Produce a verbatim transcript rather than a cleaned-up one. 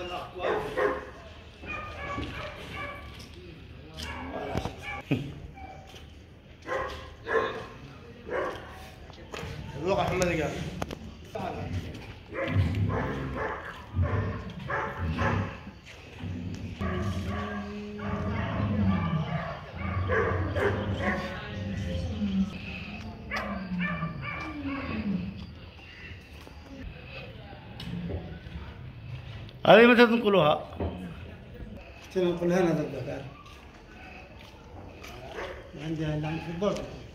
الواقع محمد قال هذه متى تنقلوها؟ تنقلها هنا ضد عندها اللي في البرد.